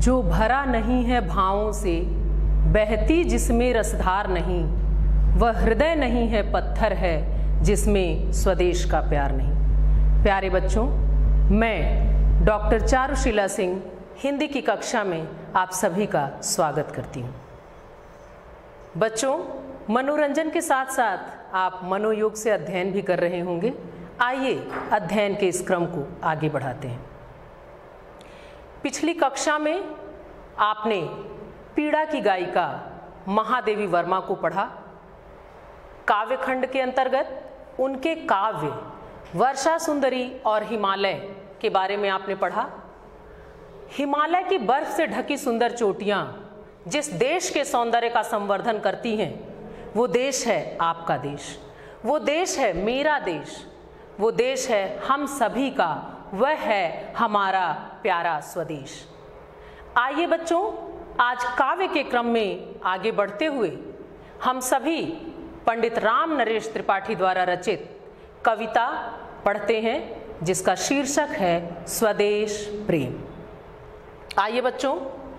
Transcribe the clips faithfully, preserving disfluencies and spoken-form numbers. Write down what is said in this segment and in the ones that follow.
जो भरा नहीं है भावों से, बहती जिसमें रसधार नहीं, वह हृदय नहीं है पत्थर है जिसमें स्वदेश का प्यार नहीं। प्यारे बच्चों, मैं डॉक्टर चारुशीला सिंह हिंदी की कक्षा में आप सभी का स्वागत करती हूँ। बच्चों, मनोरंजन के साथ साथ आप मनोयोग से अध्ययन भी कर रहे होंगे। आइए अध्ययन के इस क्रम को आगे बढ़ाते हैं। पिछली कक्षा में आपने पीड़ा की गायिका महादेवी वर्मा को पढ़ा। काव्य खंड के अंतर्गत उनके काव्य वर्षा सुंदरी और हिमालय के बारे में आपने पढ़ा। हिमालय की बर्फ से ढकी सुंदर चोटियां जिस देश के सौंदर्य का संवर्धन करती हैं, वो देश है आपका देश, वो देश है मेरा देश, वो देश है हम सभी का, वह है हमारा प्यारा स्वदेश। आइए बच्चों, आज काव्य के क्रम में आगे बढ़ते हुए हम सभी पंडित राम नरेश त्रिपाठी द्वारा रचित कविता पढ़ते हैं जिसका शीर्षक है स्वदेश प्रेम। आइए बच्चों,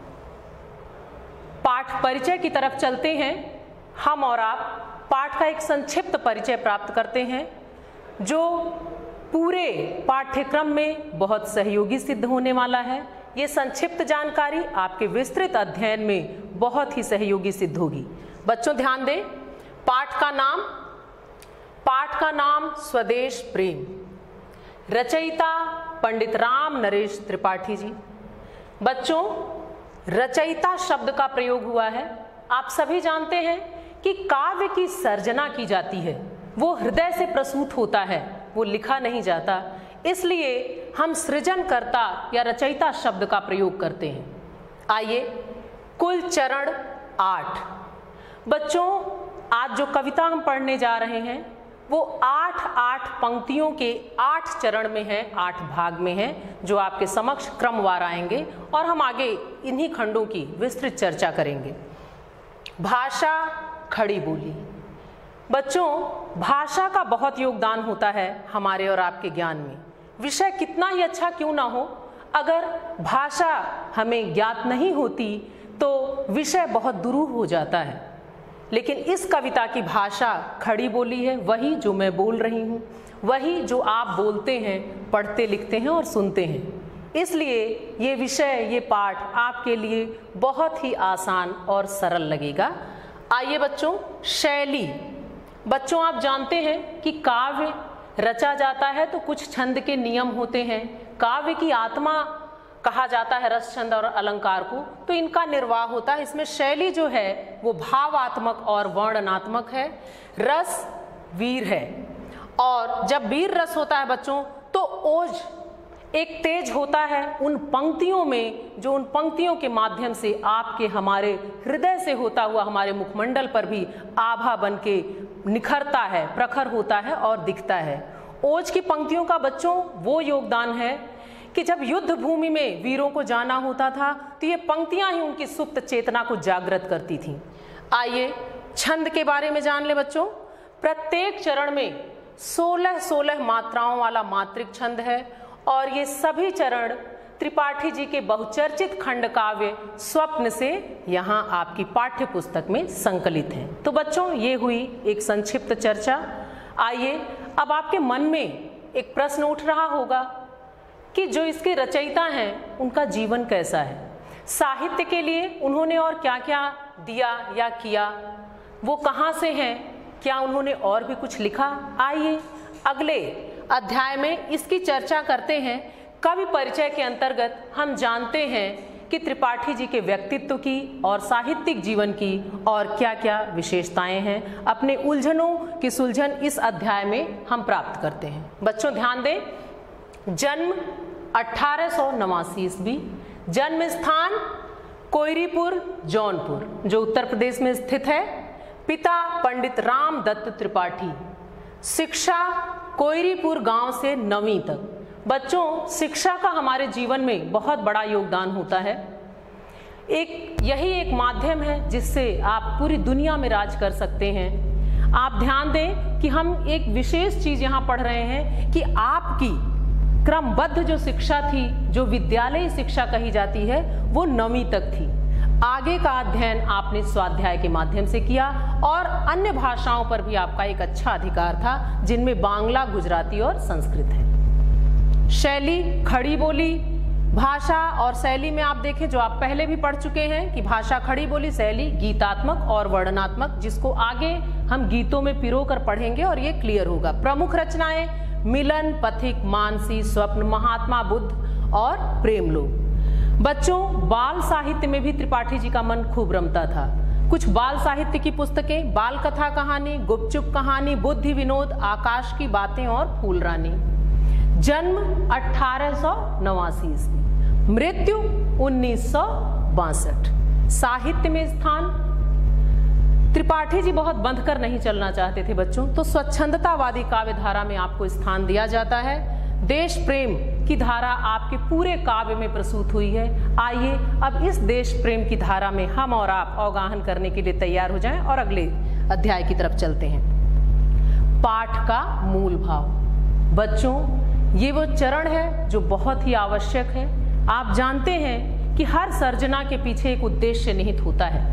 पाठ परिचय की तरफ चलते हैं। हम और आप पाठ का एक संक्षिप्त परिचय प्राप्त करते हैं जो पूरे पाठ्यक्रम में बहुत सहयोगी सिद्ध होने वाला है। ये संक्षिप्त जानकारी आपके विस्तृत अध्ययन में बहुत ही सहयोगी सिद्ध होगी। बच्चों ध्यान दें, पाठ का नाम पाठ का नाम स्वदेश प्रेम, रचयिता पंडित राम नरेश त्रिपाठी जी। बच्चों, रचयिता शब्द का प्रयोग हुआ है। आप सभी जानते हैं कि काव्य की सर्जना की जाती है, वो हृदय से प्रसूत होता है, वो लिखा नहीं जाता। इसलिए हम सृजनकर्ता या रचयिता शब्द का प्रयोग करते हैं। आइए, कुल चरण आठ। बच्चों, आज जो कविता हम पढ़ने जा रहे हैं वो आठ आठ पंक्तियों के आठ चरण में है, आठ भाग में है, जो आपके समक्ष क्रमवार आएंगे और हम आगे इन्हीं खंडों की विस्तृत चर्चा करेंगे। भाषा खड़ी बोली। बच्चों, भाषा का बहुत योगदान होता है हमारे और आपके ज्ञान में। विषय कितना ही अच्छा क्यों ना हो, अगर भाषा हमें ज्ञात नहीं होती तो विषय बहुत दुरूह हो जाता है। लेकिन इस कविता की भाषा खड़ी बोली है, वही जो मैं बोल रही हूँ, वही जो आप बोलते हैं, पढ़ते लिखते हैं और सुनते हैं। इसलिए ये विषय, ये पाठ आपके लिए बहुत ही आसान और सरल लगेगा। आइए बच्चों, शैली। बच्चों, आप जानते हैं कि काव्य रचा जाता है तो कुछ छंद के नियम होते हैं। काव्य की आत्मा कहा जाता है रस, छंद और अलंकार को, तो इनका निर्वाह होता है। इसमें शैली जो है वो भावात्मक और वर्णनात्मक है। रस वीर है, और जब वीर रस होता है बच्चों तो ओज एक तेज होता है उन पंक्तियों में, जो उन पंक्तियों के माध्यम से आपके हमारे हृदय से होता हुआ हमारे मुखमंडल पर भी आभा बन के निखरता है, प्रखर होता है और दिखता है। ओज की पंक्तियों का बच्चों वो योगदान है कि जब युद्ध भूमि में वीरों को जाना होता था तो ये पंक्तियां ही उनकी सुप्त चेतना को जागृत करती थीं। आइए छंद के बारे में जान ले बच्चों। प्रत्येक चरण में सोलह सोलह मात्राओं वाला मात्रिक छंद है और ये सभी चरण त्रिपाठी जी के बहुचर्चित खंड काव्य स्वप्न से यहाँ आपकी पाठ्य पुस्तक में संकलित हैं। तो बच्चों, ये हुई एक संक्षिप्त चर्चा। आइए, अब आपके मन में एक प्रश्न उठ रहा होगा कि जो इसके रचयिता हैं उनका जीवन कैसा है, साहित्य के लिए उन्होंने और क्या क्या दिया या किया, वो कहाँ से हैं, क्या उन्होंने और भी कुछ लिखा। आइए अगले अध्याय में इसकी चर्चा करते हैं। कवि परिचय के अंतर्गत हम जानते हैं कि त्रिपाठी जी के व्यक्तित्व की और साहित्यिक जीवन की और क्या क्या विशेषताएं हैं। अपने उलझनों की सुलझन इस अध्याय में हम प्राप्त करते हैं। बच्चों ध्यान दें, जन्म अठारह सौ नवासी ईस्वी, जन्म स्थान कोयरीपुर जौनपुर जो उत्तर प्रदेश में स्थित है। पिता पंडित राम दत्त त्रिपाठी। शिक्षा कोयरीपुर गांव से नवीं तक। बच्चों, शिक्षा का हमारे जीवन में बहुत बड़ा योगदान होता है। एक यही एक माध्यम है जिससे आप पूरी दुनिया में राज कर सकते हैं। आप ध्यान दें कि हम एक विशेष चीज यहाँ पढ़ रहे हैं कि आपकी क्रमबद्ध जो शिक्षा थी, जो विद्यालयी शिक्षा कही जाती है, वो नवीं तक थी। आगे का अध्ययन आपने स्वाध्याय के माध्यम से किया और अन्य भाषाओं पर भी आपका एक अच्छा अधिकार था, जिनमें बांग्ला, गुजराती और संस्कृत है। शैली, खड़ी बोली, भाषा और शैली में आप देखें, जो आप पहले भी पढ़ चुके हैं कि भाषा, खड़ी बोली, शैली, गीतात्मक और वर्णनात्मक, जिसको आगे हम गीतों में पिरोकर पढ़ेंगे और ये क्लियर होगा। प्रमुख रचनाएं मिलन, पथिक, मानसी, स्वप्न, महात्मा बुद्ध और प्रेमलोक। बच्चों, बाल साहित्य में भी त्रिपाठी जी का मन खूब रमता था। कुछ बाल साहित्य की पुस्तकें, बाल कथा कहानी, गुपचुप कहानी, बुद्धि विनोद, आकाश की बातें और फूल रानी। जन्म अठारह सौ नवासी ईस्वी, मृत्यु उन्नीस सौ बासठ। साहित्य में स्थान, त्रिपाठी जी बहुत बंधकर नहीं चलना चाहते थे बच्चों, तो स्वच्छंदतावादी काव्य धारा में आपको स्थान दिया जाता है। देश प्रेम की धारा आपके पूरे काव्य में प्रसूत हुई है। आइए अब इस देश प्रेम की धारा में हम और आप अवगाहन करने के लिए तैयार हो जाएं और अगले अध्याय की तरफ चलते हैं। पाठ का मूल भाव। बच्चों, ये वो चरण है जो बहुत ही आवश्यक है। आप जानते हैं कि हर सर्जना के पीछे एक उद्देश्य निहित होता है।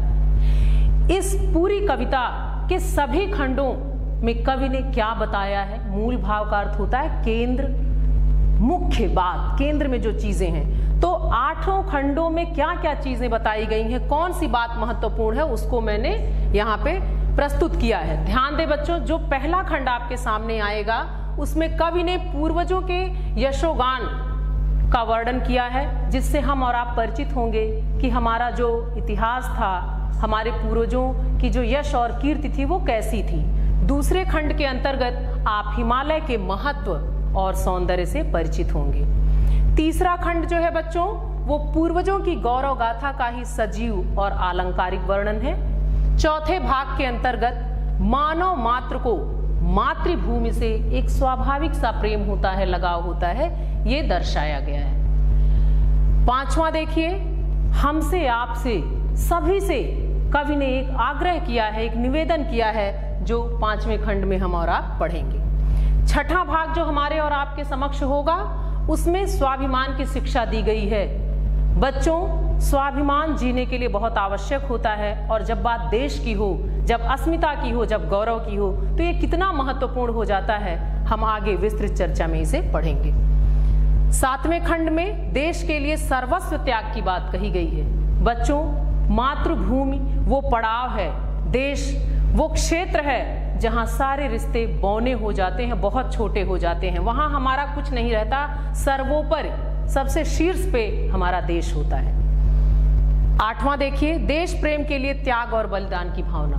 इस पूरी कविता के सभी खंडों में कवि ने क्या बताया है? मूल भाव का अर्थ होता है केंद्र, मुख्य बात, केंद्र में जो चीजें हैं। तो आठों खंडों में क्या क्या चीजें बताई गई हैं, कौन सी बात महत्वपूर्ण है, उसको मैंने यहाँ पे प्रस्तुत किया है। ध्यान दें बच्चों, जो पहला खंड आपके सामने आएगा उसमें कवि ने पूर्वजों के यशोगान का वर्णन किया है, जिससे हम और आप परिचित होंगे कि हमारा जो इतिहास था, हमारे पूर्वजों की जो यश और कीर्ति थी वो कैसी थी। दूसरे खंड के अंतर्गत आप हिमालय के महत्व और सौंदर्य से परिचित होंगे। तीसरा खंड जो है बच्चों, वो पूर्वजों की गौरव गाथा का ही सजीव और आलंकारिक वर्णन है। चौथे भाग के अंतर्गत मानव मात्र को मातृभूमि से एक स्वाभाविक सा प्रेम होता है, लगाव होता है, ये दर्शाया गया है। पांचवा देखिए, हमसे, आपसे, सभी से कवि ने एक आग्रह किया है, एक निवेदन किया है, जो पांचवें खंड में हम और आप पढ़ेंगे। छठा भाग जो हमारे और आपके समक्ष होगा, उसमें स्वाभिमान की शिक्षा दी गई है। बच्चों, स्वाभिमान जीने के लिए बहुत आवश्यक होता है, और जब बात देश की हो, जब अस्मिता की हो, जब गौरव की हो, तो ये कितना महत्वपूर्ण हो जाता है, हम आगे विस्तृत चर्चा में इसे पढ़ेंगे। सातवें खंड में देश के लिए सर्वस्व त्याग की बात कही गई है। बच्चों, मातृभूमि वो पड़ाव है, देश वो क्षेत्र है जहां सारे रिश्ते बौने हो जाते हैं, बहुत छोटे हो जाते हैं, वहां हमारा कुछ नहीं रहता, सर्वोपरि सबसे शीर्ष पे हमारा देश होता है। आठवां देखिए, देश प्रेम के लिए त्याग और बलिदान की भावना।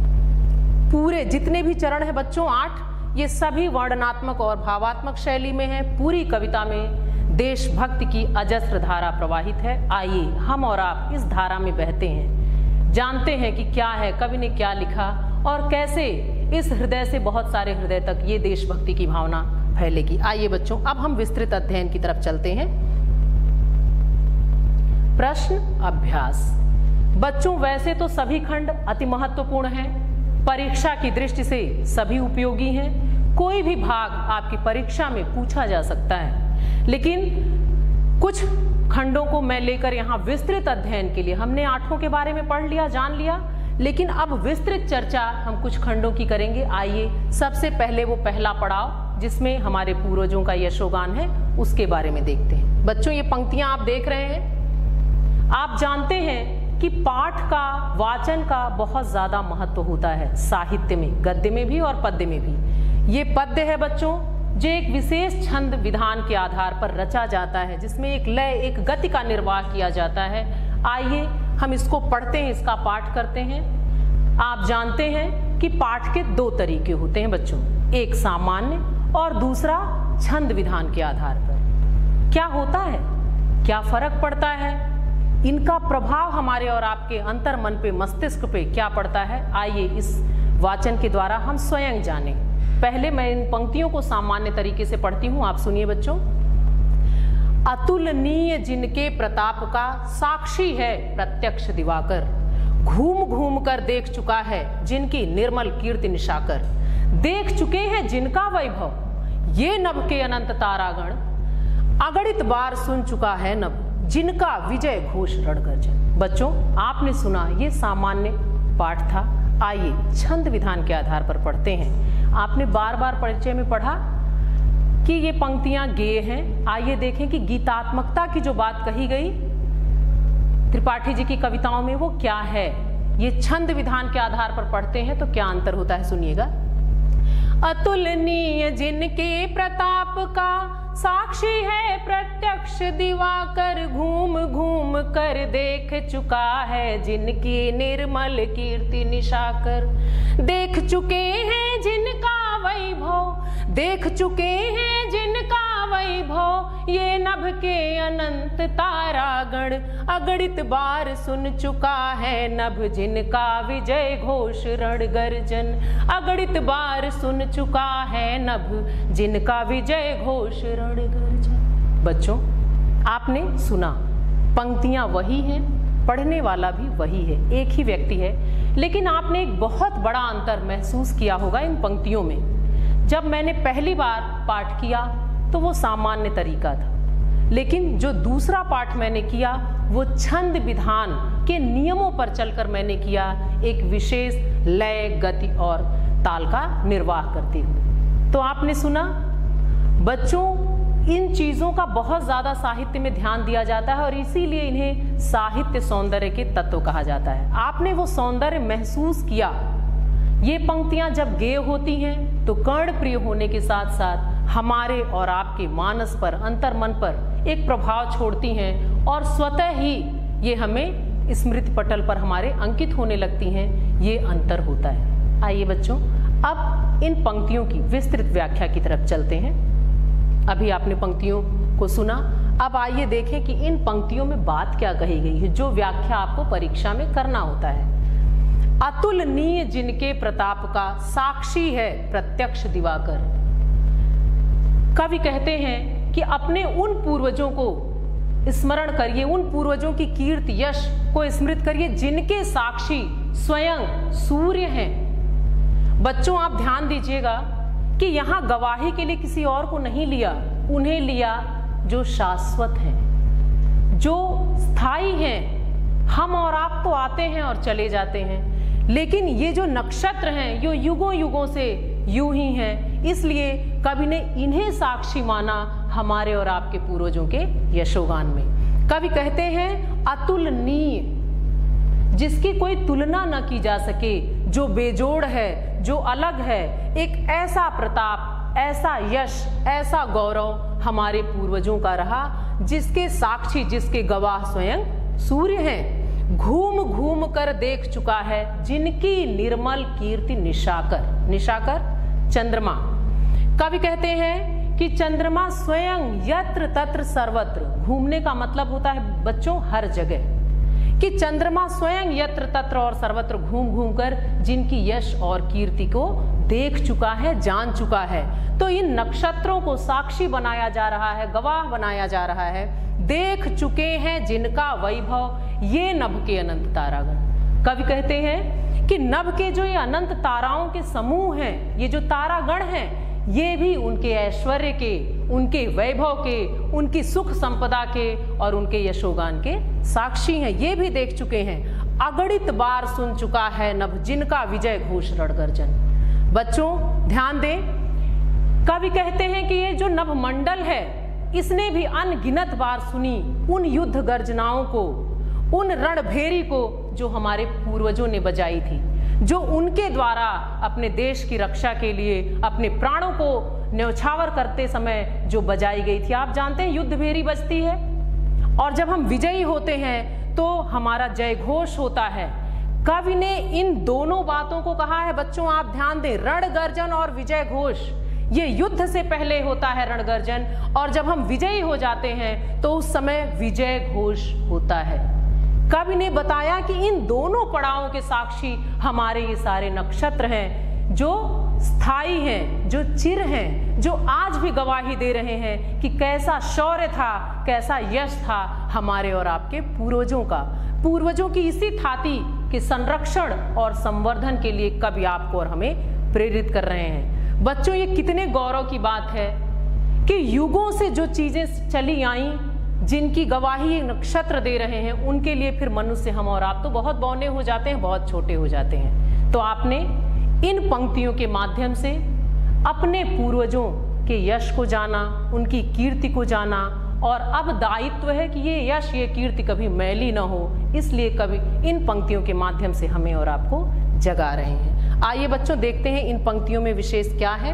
पूरे जितने भी चरण है बच्चों, आठ, ये सभी वर्णनात्मक और भावात्मक शैली में है। पूरी कविता में देशभक्ति की अजस्र धारा प्रवाहित है। आइए हम और आप इस धारा में बहते हैं, जानते हैं कि क्या है, कवि ने क्या लिखा और कैसे इस हृदय से बहुत सारे हृदय तक ये देशभक्ति की भावना फैलेगी। आइए बच्चों, अब हम विस्तृत अध्ययन की तरफ चलते हैं। प्रश्न अभ्यास। बच्चों, वैसे तो सभी खंड अति महत्वपूर्ण हैं, परीक्षा की दृष्टि से सभी उपयोगी हैं, कोई भी भाग आपकी परीक्षा में पूछा जा सकता है, लेकिन कुछ खंडों को मैं लेकर यहाँ विस्तृत अध्ययन के लिए, हमने आठों के बारे में पढ़ लिया, जान लिया, लेकिन अब विस्तृत चर्चा हम कुछ खंडों की करेंगे। आइए सबसे पहले वो पहला पड़ाव जिसमें हमारे पूर्वजों का यशोगान है, उसके बारे में देखते हैं। बच्चों, ये पंक्तियां आप देख रहे हैं, आप जानते हैं कि पाठ का, वाचन का बहुत ज्यादा महत्व होता है साहित्य में, गद्य में भी और पद्य में भी। ये पद्य है बच्चों जो एक विशेष छंद विधान के आधार पर रचा जाता है, जिसमें एक लय, एक गति का निर्वाह किया जाता है। आइए हम इसको पढ़ते हैं, इसका पाठ करते हैं। आप जानते हैं कि पाठ के दो तरीके होते हैं बच्चों, एक सामान्य और दूसरा छंद विधान के आधार पर। क्या होता है, क्या फर्क पड़ता है, इनका प्रभाव हमारे और आपके अंतर मन पे, मस्तिष्क पे क्या पड़ता है, आइए इस वाचन के द्वारा हम स्वयं जानें। पहले मैं इन पंक्तियों को सामान्य तरीके से पढ़ती हूँ, आप सुनिए बच्चों। अतुलनीय जिनके प्रताप का साक्षी है प्रत्यक्ष दिवाकर, घूम घूम कर देख चुका है जिनकी निर्मल कीर्ति निशाकर, देख चुके हैं जिनका वैभव ये नभ के अनंत तारागण, अगणित बार सुन चुका है नभ, जिनका विजय घोष रणगर्जन। बच्चों, आपने सुना, ये सामान्य पाठ था। आइए छंद विधान के आधार पर पढ़ते हैं। आपने बार बार परिचय में पढ़ा कि ये पंक्तियां गेय हैं। आइए देखें कि गीतात्मकता की जो बात कही गई त्रिपाठी जी की कविताओं में वो क्या है। ये छंद विधान के आधार पर पढ़ते हैं तो क्या अंतर होता है, सुनिएगा। अतुलनीय जिनके प्रताप का साक्षी है प्रत्यक्ष दिवाकर, घूम घूम कर देख चुका है जिनकी निर्मल कीर्ति निशाकर। देख चुके हैं जिनका वैभव, देख चुके हैं जिनका वैभव, ये नभ के अनंत तारागण। अगणित बार सुन चुका है नभ, जिनका विजय घोष रणगर्जन। अगणित बार सुन चुका है नभ, जिनका विजय घोष रणगर्जन। बच्चों, आपने सुना, पंक्तियां वही हैं, पढ़ने वाला भी वही है, एक ही व्यक्ति है, लेकिन आपने एक बहुत बड़ा अंतर महसूस किया होगा इन पंक्तियों में। जब मैंने पहली बार पाठ किया तो वो सामान्य तरीका था, लेकिन जो दूसरा पाठ मैंने किया वो छंद विधान के नियमों पर चलकर मैंने किया, एक विशेष लय, गति और ताल का निर्वाह करते हुए। तो आपने सुना। बच्चों, इन चीजों का बहुत ज्यादा साहित्य में ध्यान दिया जाता है और इसीलिए इन्हें साहित्य सौंदर्य के तत्व कहा जाता है। आपने वो सौंदर्य महसूस किया। ये पंक्तियां जब गेय होती हैं तो कर्णप्रिय होने के साथ साथ हमारे और आपके मानस पर, अंतर्मन पर एक प्रभाव छोड़ती हैं और स्वतः ही ये हमें स्मृति पटल पर हमारे अंकित होने लगती हैं। ये अंतर होता है। आइए बच्चों, अब इन पंक्तियों की विस्तृत व्याख्या की तरफ चलते हैं। अभी आपने पंक्तियों को सुना, अब आइए देखें कि इन पंक्तियों में बात क्या कही गई है, जो व्याख्या आपको परीक्षा में करना होता है। अतुलनीय जिनके प्रताप का साक्षी है प्रत्यक्ष दिवाकर। कवि कहते हैं कि अपने उन पूर्वजों को स्मरण करिए, उन पूर्वजों की कीर्ति यश को स्मृत करिए जिनके साक्षी स्वयं सूर्य हैं। बच्चों, आप ध्यान दीजिएगा कि यहाँ गवाही के लिए किसी और को नहीं लिया, उन्हें लिया जो शाश्वत हैं, जो स्थायी हैं। हम और आप तो आते हैं और चले जाते हैं, लेकिन ये जो नक्षत्र हैं ये युगों युगों से यूं ही हैं। इसलिए कवि ने इन्हें साक्षी माना हमारे और आपके पूर्वजों के यशोगान में। कवि कहते हैं अतुलनीय, जिसकी कोई तुलना न की जा सके, जो बेजोड़ है, जो अलग है। एक ऐसा प्रताप, ऐसा यश, ऐसा गौरव हमारे पूर्वजों का रहा, जिसके साक्षी, जिसके गवाह स्वयं सूर्य हैं। घूम घूम कर देख चुका है जिनकी निर्मल कीर्ति निशाकर। निशाकर चंद्रमा। कवि कहते हैं कि चंद्रमा स्वयं यत्र तत्र सर्वत्र, घूमने का मतलब होता है बच्चों हर जगह, कि चंद्रमा स्वयं यत्र तत्र और सर्वत्र घूम घूम कर जिनकी यश और कीर्ति को देख चुका है, जान चुका है। तो इन नक्षत्रों को साक्षी बनाया जा रहा है, गवाह बनाया जा रहा है। देख चुके हैं जिनका वैभव, ये नभ के अनंत तारागण। कवि कहते हैं कि नभ के जो ये अनंत ताराओं के समूह हैं, ये जो तारागण हैं, ये भी उनके ऐश्वर्य के, उनके वैभव के, उनकी सुख संपदा के और उनके यशोगान के साक्षी हैं। ये भी देख चुके हैं। अगणित बार सुन चुका है नभ, जिनका विजय घोष रणगर्जन। बच्चों ध्यान दें, कवि कहते हैं कि ये जो नभ मंडल है, इसने भी अनगिनत बार सुनी उन युद्ध गर्जनाओं को, उन रणभेरी को जो हमारे पूर्वजों ने बजाई थी, जो उनके द्वारा अपने देश की रक्षा के लिए अपने प्राणों को न्यौछावर करते समय जो बजाई गई थी। आप जानते हैं युद्ध भेरी बजती है और जब हम विजयी होते हैं तो हमारा जय घोष होता है। कवि ने इन दोनों बातों को कहा है। बच्चों आप ध्यान दें, रणगर्जन और विजय घोष, ये युद्ध से पहले होता है रणगर्जन, और जब हम विजयी हो जाते हैं तो उस समय विजय घोष होता है। कवि ने बताया कि इन दोनों पड़ावों के साक्षी हमारे ये सारे नक्षत्र हैं, जो स्थायी हैं, जो चिर हैं, जो आज भी गवाही दे रहे हैं कि कैसा शौर्य था, कैसा यश था हमारे और आपके पूर्वजों का। पूर्वजों की इसी थाती के संरक्षण और संवर्धन के लिए कवि आपको और हमें प्रेरित कर रहे हैं। बच्चों ये कितने गौरव की बात है कि युगों से जो चीजें चली आई, जिनकी गवाही नक्षत्र दे रहे हैं, उनके लिए फिर मनुष्य हम और आप तो बहुत बौने हो जाते हैं, बहुत छोटे हो जाते हैं। तो आपने इन पंक्तियों के माध्यम से अपने पूर्वजों के यश को जाना, उनकी कीर्ति को जाना, और अब दायित्व है कि ये यश, ये कीर्ति कभी मैली ना हो, इसलिए कभी इन पंक्तियों के माध्यम से हमें और आपको जगा रहे हैं। आइए बच्चों देखते हैं इन पंक्तियों में विशेष क्या है।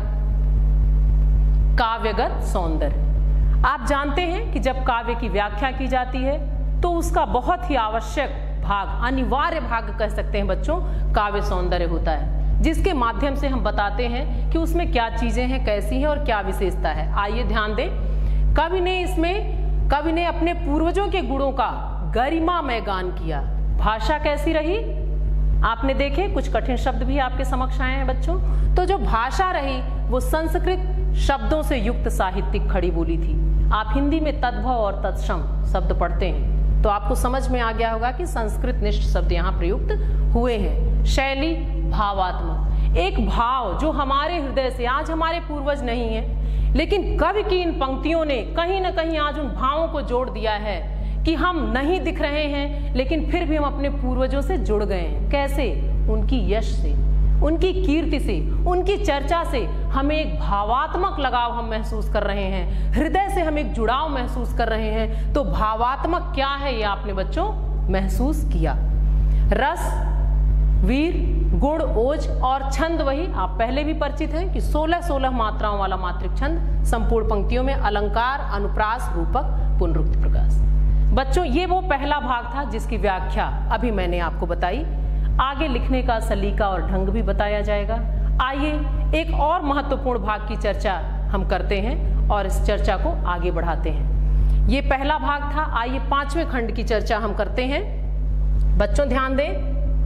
काव्यगत सौंदर्य। आप जानते हैं कि जब काव्य की व्याख्या की जाती है तो उसका बहुत ही आवश्यक भाग, अनिवार्य भाग कह सकते हैं बच्चों, काव्य सौंदर्य होता है, जिसके माध्यम से हम बताते हैं कि उसमें क्या चीजें हैं, कैसी हैं और क्या विशेषता है। आइए ध्यान दें, कवि ने इसमें कवि ने अपने पूर्वजों के गुणों का गरिमामय गान किया। भाषा कैसी रही, आपने देखे कुछ कठिन शब्द भी आपके समक्ष आए हैं बच्चों। तो जो भाषा रही वो संस्कृत शब्दों से युक्त साहित्यिक खड़ी बोली थी। आप हिंदी में तद्भव और तत्सम शब्द पढ़ते हैं तो आपको समझ में आ गया होगा कि संस्कृत निष्ठ शब्द यहाँ प्रयुक्त हुए हैं। शैली भावात्मक, एक भाव जो हमारे हृदय से, आज हमारे पूर्वज नहीं है लेकिन कवि की इन पंक्तियों ने कहीं ना कहीं आज उन भावों को जोड़ दिया है कि हम नहीं दिख रहे हैं लेकिन फिर भी हम अपने पूर्वजों से जुड़ गए हैं। कैसे? उनकी यश से, उनकी कीर्ति से, उनकी चर्चा से हमें एक भावात्मक लगाव हम महसूस कर रहे हैं, हृदय से हम एक जुड़ाव महसूस कर रहे हैं। तो भावात्मक क्या है ये आपने बच्चों महसूस किया। रस, वीर, गुण, ओज और छंद वही आप पहले भी परिचित हैं कि सोलह सोलह मात्राओं वाला मात्रिक छंद, संपूर्ण पंक्तियों में अलंकार, अनुप्रास, रूपक, पुनरुक्त, प्रकाश। बच्चों ये वो पहला भाग था जिसकी व्याख्या अभी मैंने आपको बताई। आगे लिखने का सलीका और ढंग भी बताया जाएगा। आइए एक और महत्वपूर्ण भाग की चर्चा हम करते हैं और इस चर्चा को आगे बढ़ाते हैं। ये पहला भाग था, आइए पांचवें खंड की चर्चा हम करते हैं। बच्चों ध्यान दें,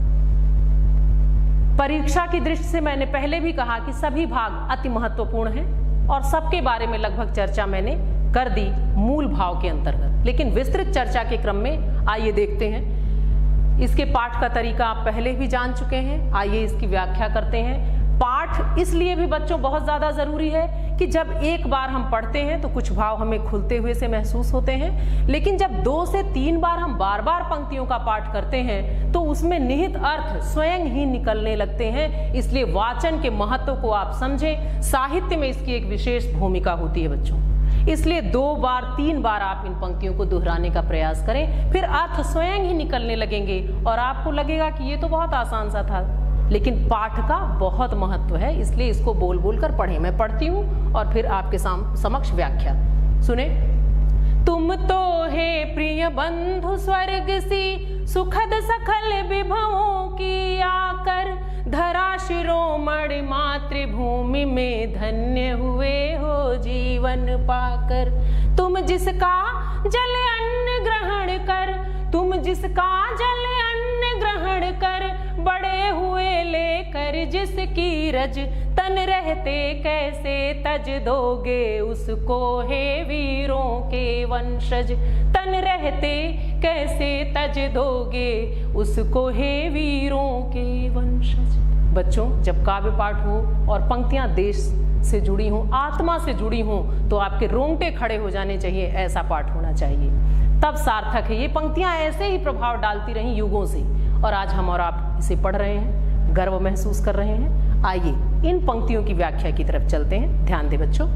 परीक्षा की दृष्टि से मैंने पहले भी कहा कि सभी भाग अति महत्वपूर्ण हैं और सबके बारे में लगभग चर्चा मैंने कर दी मूल भाव के अंतर्गत, लेकिन विस्तृत चर्चा के क्रम में आइए देखते हैं। इसके पाठ का तरीका आप पहले भी जान चुके हैं, आइए इसकी व्याख्या करते हैं। पाठ इसलिए भी बच्चों बहुत ज़्यादा ज़रूरी है कि जब एक बार हम पढ़ते हैं तो कुछ भाव हमें खुलते हुए से महसूस होते हैं, लेकिन जब दो से तीन बार हम बार बार पंक्तियों का पाठ करते हैं तो उसमें निहित अर्थ स्वयं ही निकलने लगते हैं। इसलिए वाचन के महत्व को आप समझें, साहित्य में इसकी एक विशेष भूमिका होती है बच्चों। इसलिए दो बार तीन बार आप इन पंक्तियों को दोहराने का प्रयास करें, फिर अर्थ स्वयं ही निकलने लगेंगे और आपको लगेगा कि ये तो बहुत आसान सा था, लेकिन पाठ का बहुत महत्व है, इसलिए इसको बोल बोल कर पढ़ें। मैं पढ़ती हूँ और फिर आपके समक्ष व्याख्या सुने। तुम तो हे प्रिय बंधु स्वर्ग सी सुखद सखल विभवों की आकर, धरा शिरोमणि मातृभूमि में धन्य हुए हो जीवन पाकर। तुम जिसका जल अन्न ग्रहण कर, तुम जिसका जल अन्न ग्रहण कर, बड़े हुए लेकर जिसकी रज, तन रहते कैसे तज दोगे उसको हे वीरों के वंशज। तन रहते कैसे तज दोगे उसको हे वीरों के वंशज। बच्चों जब काव्य पाठ हो और पंक्तियां देश से जुड़ी हों, आत्मा से जुड़ी हों, तो आपके रोंगटे खड़े हो जाने चाहिए, ऐसा पाठ होना चाहिए, तब सार्थक है। ये पंक्तियां ऐसे ही प्रभाव डालती रही युगों से और आज हम और आप इसे पढ़ रहे हैं, गर्व महसूस कर रहे हैं। आइए इन पंक्तियों की व्याख्या की तरफ चलते हैं। ध्यान दें बच्चों।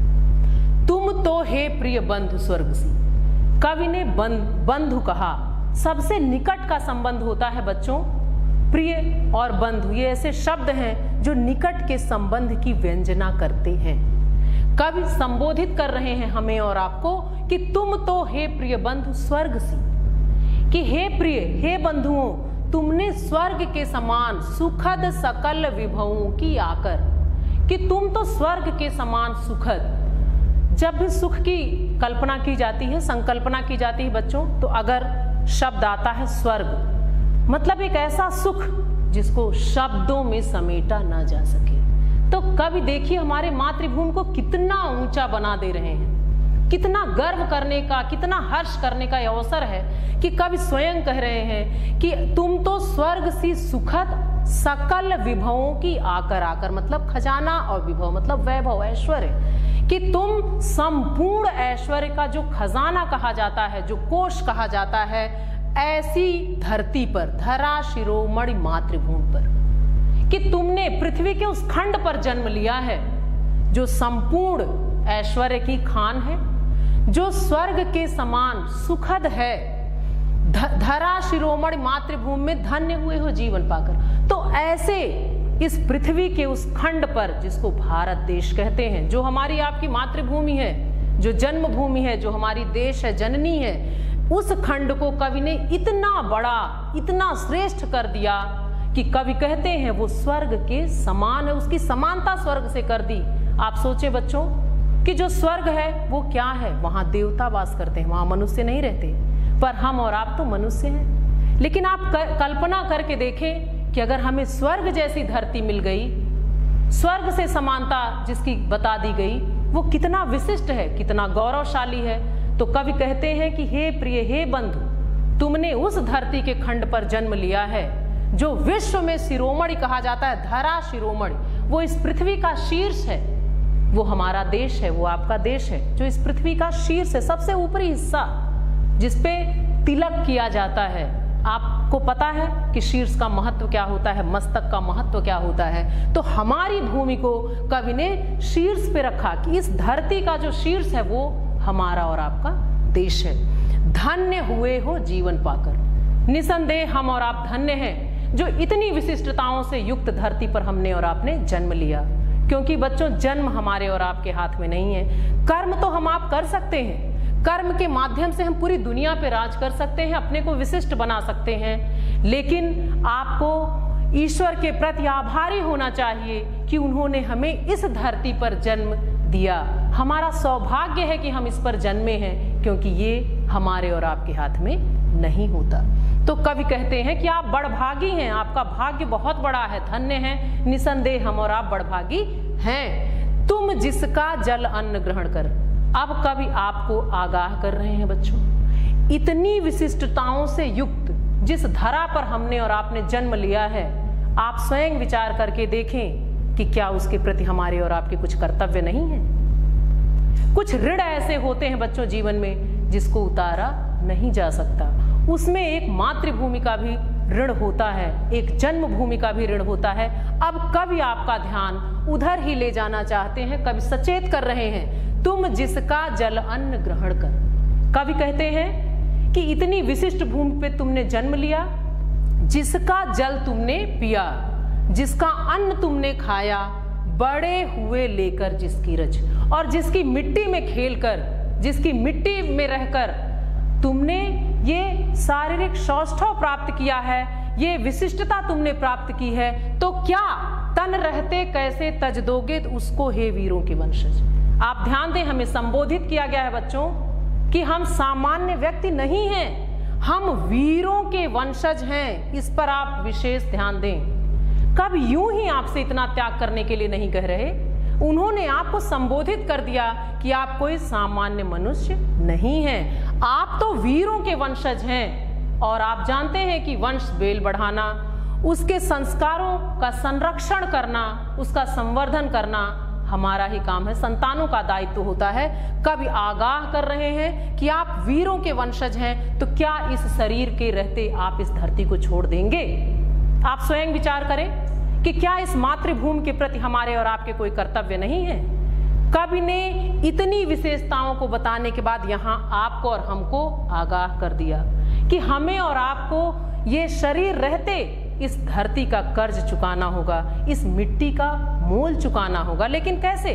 तुम तो हे प्रिय बंधु स्वर्ग सी, कवि ने बंधु कहा, सबसे निकट का संबंध होता है बच्चों प्रिय और बंधु। ये ऐसे शब्द हैं जो निकट के संबंध की व्यंजना करते हैं। कवि संबोधित कर रहे हैं हमें और आपको कि तुम तो हे प्रिय बंधु स्वर्ग सी, कि हे प्रिय, हे बंधुओं, तुमने स्वर्ग के समान सुखद सकल विभवों की आकर, कि तुम तो स्वर्ग के समान सुखद। जब भी सुख की कल्पना की जाती है, संकल्पना की जाती है बच्चों, तो अगर शब्द आता है स्वर्ग, मतलब एक ऐसा सुख जिसको शब्दों में समेटा ना जा सके। तो कवि देखिए हमारे मातृभूमि को कितना ऊंचा बना दे रहे हैं, कितना गर्व करने का, कितना हर्ष करने का अवसर है कि कवि स्वयं कह रहे हैं कि तुम तो स्वर्ग सी सुखद सकल विभवों की आकर आकर, मतलब खजाना, और विभव मतलब वैभव, ऐश्वर्य, कि तुम संपूर्ण ऐश्वर्य का जो खजाना कहा जाता है, जो कोष कहा जाता है, ऐसी धरती पर, धरा शिरोमणि मातृभूमि पर, कि तुमने पृथ्वी के उस खंड पर जन्म लिया है जो संपूर्ण ऐश्वर्य की खान है, जो स्वर्ग के समान सुखद है। धरा शिरोमणि मातृभूमि में धन्य हुए हो जीवन पाकर। तो ऐसे इस पृथ्वी के उस खंड पर, जिसको भारत देश कहते हैं, जो हमारी आपकी मातृभूमि है, जो जन्मभूमि है, जो हमारी देश है, जननी है, उस खंड को कवि ने इतना बड़ा, इतना श्रेष्ठ कर दिया कि कवि कहते हैं वो स्वर्ग के समान है, उसकी समानता स्वर्ग से कर दी। आप सोचे बच्चों कि जो स्वर्ग है वो क्या है, वहां देवता वास करते हैं, वहां मनुष्य नहीं रहते, पर हम और आप तो मनुष्य हैं। लेकिन आप कल्पना करके देखें कि अगर हमें स्वर्ग जैसी धरती मिल गई, स्वर्ग से समानता जिसकी बता दी गई, वो कितना विशिष्ट है, कितना गौरवशाली है। तो कवि कहते हैं कि हे प्रिय, हे बंधु, तुमने उस धरती के खंड पर जन्म लिया है जो विश्व में शिरोमणि कहा जाता है, धरा शिरोमणि, वो इस पृथ्वी का शीर्ष है, वो हमारा देश है, वो आपका देश है, जो इस पृथ्वी का शीर्ष है, सबसे ऊपरी हिस्सा, जिसपे तिलक किया जाता है। आपको पता है कि शीर्ष का महत्व क्या होता है, मस्तक का महत्व क्या होता है। तो हमारी भूमि को कवि ने शीर्ष पे रखा कि इस धरती का जो शीर्ष है वो हमारा और आपका देश है। धन्य हुए हो जीवन पाकर। निसंदेह हम और आप धन्य हैं जो इतनी विशिष्टताओं से युक्त धरती पर हमने और आपने जन्म लिया। क्योंकि बच्चों, जन्म हमारे और आपके हाथ में नहीं है। कर्म तो हम आप कर सकते हैं, कर्म के माध्यम से हम पूरी दुनिया पे राज कर सकते हैं, अपने को विशिष्ट बना सकते हैं। लेकिन आपको ईश्वर के प्रति आभारी होना चाहिए कि उन्होंने हमें इस धरती पर जन्म दिया। हमारा सौभाग्य है कि हम इस पर जन्मे हैं, क्योंकि ये हमारे और आपके हाथ में नहीं होता। तो कवि कहते हैं कि आप बड़भागी हैं, आपका भाग्य बहुत बड़ा है, धन्य हैं। निसंदेह हम और आप बड़भागी हैं। तुम जिसका जल अन्न ग्रहण कर। अब कवि आपको आगाह कर रहे हैं बच्चों, इतनी विशिष्टताओं से युक्त जिस धरा पर हमने और आपने जन्म लिया है, आप स्वयं विचार करके देखें कि क्या उसके प्रति हमारे और आपके कुछ कर्तव्य नहीं है। कुछ ऋण ऐसे होते हैं बच्चों जीवन में जिसको उतारा नहीं जा सकता। उसमें एक मातृभूमि का भी ऋण होता है, एक जन्मभूमि का भी ऋण होता है। अब कवि आपका ध्यान उधर ही ले जाना चाहते हैं, कवि सचेत कर रहे हैं, तुम जिसका जल अन्न ग्रहण कर। कवि कहते हैं कि इतनी विशिष्ट भूमि पे तुमने जन्म लिया, जिसका जल तुमने पिया, जिसका अन्न तुमने खाया, बड़े हुए लेकर जिसकी रज, और जिसकी मिट्टी में खेलकर, जिसकी मिट्टी में रहकर तुमने ये शारीरिक सौष्ठव प्राप्त किया है, ये विशिष्टता तुमने प्राप्त की है, तो क्या तन रहते कैसे तज दोगे उसको हे वीरों के वंशज। आप ध्यान दें, हमें संबोधित किया गया है बच्चों कि हम सामान्य व्यक्ति नहीं हैं, हम वीरों के वंशज हैं। इस पर आप विशेष ध्यान दें। कब यूं ही आपसे इतना त्याग करने के लिए नहीं कह रहे, उन्होंने आपको संबोधित कर दिया कि आप कोई सामान्य मनुष्य नहीं हैं, आप तो वीरों के वंशज हैं। और आप जानते हैं कि वंश बेल बढ़ाना, उसके संस्कारों का संरक्षण करना, उसका संवर्धन करना हमारा ही काम है, संतानों का दायित्व होता है। कभी आगाह कर रहे हैं कि आप वीरों के वंशज हैं, तो क्या इस शरीर के रहते आप इस धरती को छोड़ देंगे? आप स्वयं विचार करें कि क्या इस मातृभूमि के प्रति हमारे और आपके कोई कर्तव्य नहीं है? कवि ने इतनी विशेषताओं को बताने के बाद यहाँ आपको और हमको आगाह कर दिया कि हमें और आपको ये शरीर रहते इस धरती का कर्ज चुकाना होगा, इस मिट्टी का मोल चुकाना होगा। लेकिन कैसे?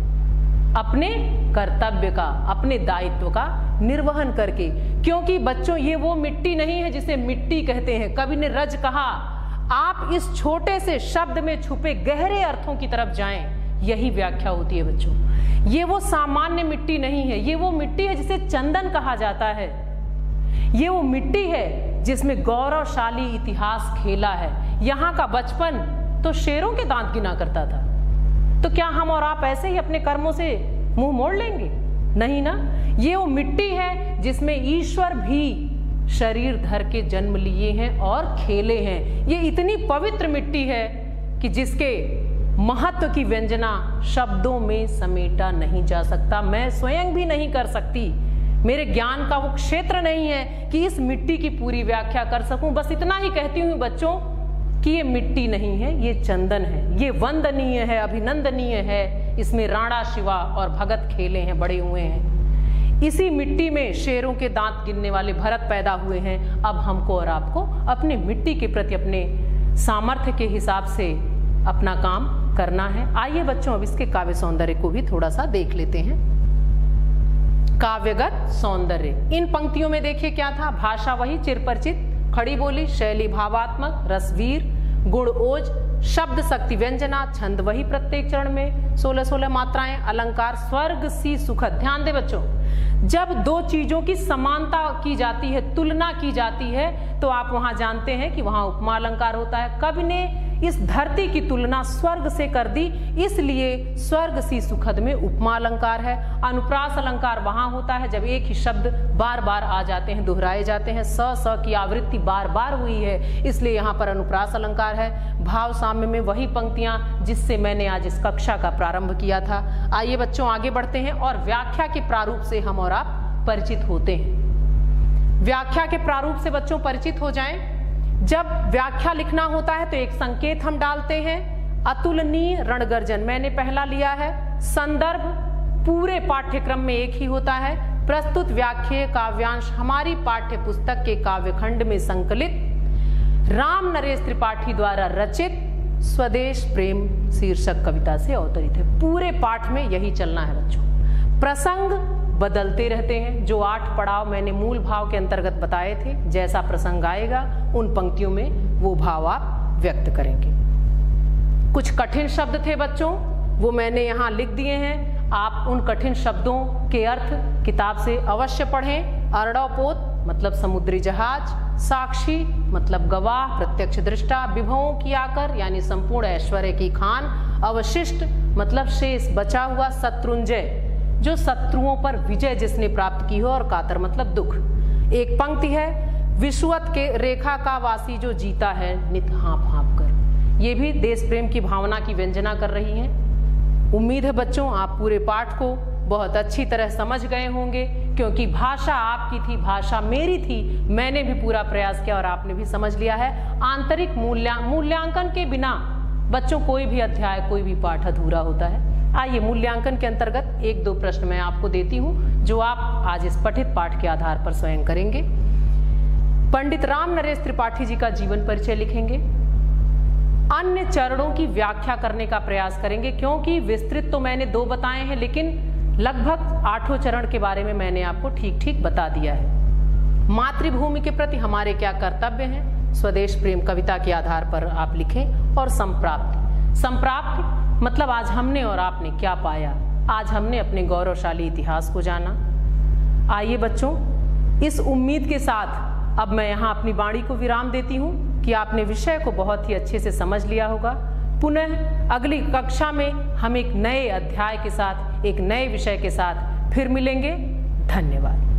अपने कर्तव्य का, अपने दायित्व का निर्वहन करके। क्योंकि बच्चों, ये वो मिट्टी नहीं है जिसे मिट्टी कहते हैं। कवि ने रज कहा। आप इस छोटे से शब्द में छुपे गहरे अर्थों की तरफ जाएं, यही व्याख्या होती है बच्चों। ये वो सामान्य मिट्टी नहीं है, ये वो मिट्टी है जिसे चंदन कहा जाता है। ये वो मिट्टी है जिसमें गौरवशाली इतिहास खेला है। यहाँ का बचपन तो शेरों के दांत गिना करता था। तो क्या हम और आप ऐसे ही अपने कर्मों से मुंह मोड़ लेंगे? नहीं ना। ये वो मिट्टी है जिसमें ईश्वर भी शरीर धर के जन्म लिए हैं और खेले हैं। ये इतनी पवित्र मिट्टी है कि जिसके महत्व की व्यंजना शब्दों में समेटा नहीं जा सकता। मैं स्वयं भी नहीं कर सकती, मेरे ज्ञान का वो क्षेत्र नहीं है कि इस मिट्टी की पूरी व्याख्या कर सकूं। बस इतना ही कहती हूँ बच्चों कि ये मिट्टी नहीं है, ये चंदन है, ये वंदनीय है, अभिनंदनीय है। इसमें राणा शिवा और भगत खेले हैं, बड़े हुए हैं। इसी मिट्टी में शेरों के दांत गिनने वाले भरत पैदा हुए हैं। अब हमको और आपको अपने मिट्टी के प्रति अपने सामर्थ्य के हिसाब से अपना काम करना है। आइए बच्चों अब इसके काव्य सौंदर्य को भी थोड़ा सा देख लेते हैं। काव्यगत सौंदर्य, इन पंक्तियों में देखिए क्या था। भाषा वही चिरपरिचित, खड़ी बोली, शैली भावात्मक, रसवीर, गुण ओज, शब्द शक्ति व्यंजना, छंद वही प्रत्येक चरण में सोलह सोलह मात्राएं, अलंकार स्वर्ग सी सुखद। ध्यान दे बच्चों, जब दो चीजों की समानता की जाती है, तुलना की जाती है, तो आप वहां जानते हैं कि वहां उपमा अलंकार होता है। कवि ने इस धरती की तुलना स्वर्ग से कर दी, इसलिए स्वर्ग सी सुखद में उपमा अलंकार है। अनुप्रास अलंकार वहां होता है जब एक ही शब्द बार बार आ जाते हैं, दोहराए जाते हैं। स स की आवृत्ति बार बार हुई है, इसलिए यहाँ पर अनुप्रास अलंकार है। भाव साम्य में वही पंक्तियां जिससे मैंने आज इस कक्षा का प्रारंभ किया था। आइए बच्चों आगे बढ़ते हैं और व्याख्या के प्रारूप से हम और आप परिचित होते हैं। व्याख्या के प्रारूप से बच्चों परिचित हो जाएं। जब व्याख्या लिखना होता है तो एक संकेत हम डालते हैं, अतुलनीय रणगर्जन मैंने पहला लिया है। संदर्भ पूरे पाठ्यक्रम में एक ही होता है। प्रस्तुत व्याख्या काव्यांश हमारी पाठ्य पुस्तक के काव्यखंड में संकलित राम नरेश त्रिपाठी द्वारा रचित स्वदेश प्रेम शीर्षक कविता से अवतरित है। पूरे पाठ में यही चलना है बच्चों। प्रसंग बदलते रहते हैं। जो आठ पड़ाव मैंने मूल भाव के अंतर्गत बताए थे, जैसा प्रसंग आएगा उन पंक्तियों में वो भाव आप व्यक्त करेंगे। कुछ कठिन शब्द थे बच्चों, वो मैंने यहाँ लिख दिए हैं। आप उन कठिन शब्दों के अर्थ किताब से अवश्य पढ़ें। अर्णवपोत मतलब समुद्री जहाज, साक्षी मतलब गवाह प्रत्यक्ष दृष्टा, विभवों की आकर यानी संपूर्ण ऐश्वर्य की खान, अवशिष्ट मतलब शेष बचा हुआ, शत्रुंजय जो शत्रुओं पर विजय जिसने प्राप्त की हो, और कातर मतलब दुख। एक पंक्ति है, विश्वत के रेखा का वासी जो जीता है नित हाँप हाँप कर। ये भी देश प्रेम की भावना की व्यंजना कर रही हैं। उम्मीद है बच्चों आप पूरे पाठ को बहुत अच्छी तरह समझ गए होंगे, क्योंकि भाषा आपकी थी, भाषा मेरी थी। मैंने भी पूरा प्रयास किया और आपने भी समझ लिया है। आंतरिक मूल्या मूल्यांकन के बिना बच्चों कोई भी अध्याय कोई भी पाठ अधूरा होता है। आइए मूल्यांकन के अंतर्गत एक दो प्रश्न मैं आपको देती हूं, जो आप आज इस पठित पाठ के आधार पर स्वयं करेंगे। पंडित राम नरेश त्रिपाठी जी का जीवन परिचय लिखेंगे। अन्य चरणों की व्याख्या करने का प्रयास करेंगे, क्योंकि विस्तृत तो मैंने दो बताए हैं, लेकिन लगभग आठों चरण के बारे में मैंने आपको ठीक ठीक बता दिया है। मातृभूमि के प्रति हमारे क्या कर्तव्य हैं, स्वदेश प्रेम कविता के आधार पर आप लिखें। और संप्राप्ति, संप्राप्ति मतलब आज हमने और आपने क्या पाया, आज हमने अपने गौरवशाली इतिहास को जाना। आइए बच्चों, इस उम्मीद के साथ अब मैं यहाँ अपनी वाणी को विराम देती हूँ कि आपने विषय को बहुत ही अच्छे से समझ लिया होगा। पुनः अगली कक्षा में हम एक नए अध्याय के साथ, एक नए विषय के साथ फिर मिलेंगे। धन्यवाद।